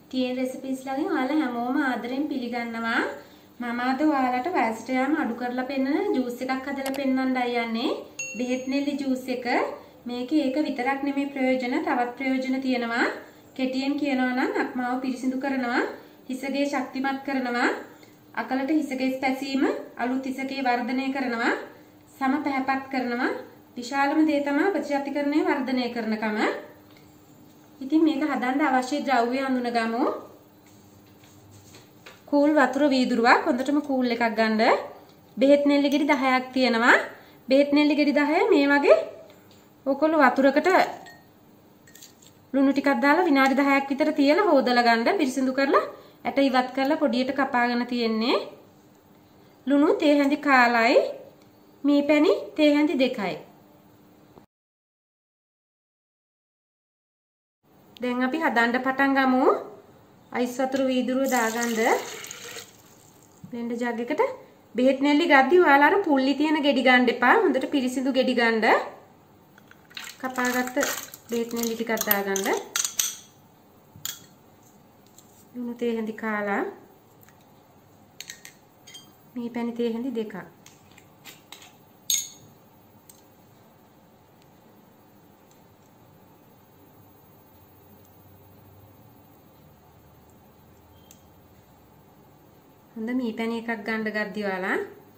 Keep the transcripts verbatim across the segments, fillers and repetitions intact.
තියෙන රෙසිපීස් ලාගෙන් ඔයාලා හැමෝම ආදරෙන් පිළිගන්නවා. මම අද ඔයාලට වයසට යාම අඩු කරලා පෙන්නන ජූස් එකක් හදලා පෙන්නන්නයි යන්නේ. බෙහෙත් නෙල්ලි ජූස් එක. මේකේ ඒක විතරක් නෙමෙයි ප්‍රයෝජන, තවත් ප්‍රයෝජන තියෙනවා. කෙටියෙන් කියනවා නම් අක්මාව පිරිසිදු කරනවා, හිසගේ ශක්තිමත් කරනවා, අකලට හිසගේ පැසීම, අලුත් හිසගේ වර්ධනය කරනවා, සම පැහැපත් කරනවා. විශාලම දේ තමයි ප්‍රතිශක්තිකරණය වර්ධනය කරනකම. ඉතින් මේක හදන්න අවශ්‍ය ද්‍රව්‍ය හඳුනගමු. කූල් වතුර වීදුරුවක් හොඳටම කූල් එකක් ගන්න. බෙහෙත් නෙල්ලි ගෙඩි දහයක් තියෙනවා. බෙහෙත් නෙල්ලි ගෙඩි දහය මේ වගේ ඔකොළු වතුරකට ලුණු ටිකක් දාලා විනාඩි දහයක් විතර තියලා හොදලා ගන්න. පිරිසිදු කරලා ඇට ඉවත් කරලා පොඩියට කපාගෙන තියෙන්නේ. ලුණු තේ හැඳි කාලයි, මී පැණි තේ හැඳි දෙකයි. දැන් අපි හදන්න පටන් ගමු. අයිස් වතුර වීදුරුව දාගන්න බ්ලෙන්ඩර් ජග් එකට. බෙහෙත් නෙල්ලි ගද්දි ඔයාලා අර පුල්ලි තියෙන ගෙඩි ගන්න එපා. හොඳට පිරිසිදු ගෙඩි ගන්න. කපාගත්ත බෙහෙත් නෙල්ලි ටිකක් දාගන්න. ලුණු තේ හැඳි කාලා, මේ පැණි තේ හැඳි දෙකක්. හොඳ මී පැණි එකක් ගන්න ගද්දි ඔයාලා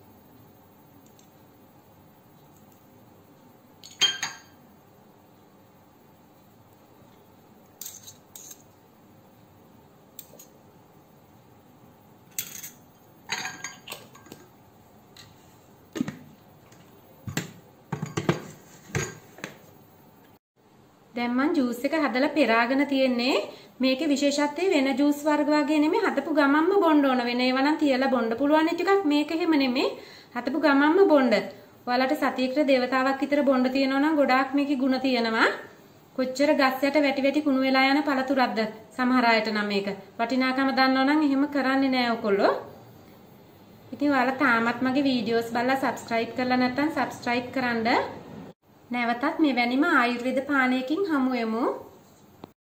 දැන් මම ජූස් එක හදලා පෙරාගෙන තියෙන්නේ. මේකේ විශේෂත්වය වෙන ජූස් වර්ග වගේ නෙමෙයි, හදපු ගමන්ම බොන්න ඕන. වෙන ඒවා නම් තියලා බොන්න පුළුවන් ටිකක්. මේක එහෙම නෙමෙයි, හදපු ගමන්ම බොන්න. ඔයාලට සතියකට දේවතාවක් විතර බොන්න තියෙනවා නම් ගොඩාක් මේකේ ಗುಣ තියෙනවා. කොච්චර ගස් යට වැටි වැටි කුණු වෙලා යන පළතුරක්ද සමහර අයට නම් මේක වටිනාකම දන්නව නම් එහෙම කරන්නේ නෑ ඔයගොල්ලෝ. ඉතින් ඔයාලා තාමත් මගේ වීඩියෝස් බලලා subscribe කරලා නැත්නම් subscribe කරන්න. නැවතත් මෙවැනිම ආයුර්වේද පානයකින් හමු වෙමු.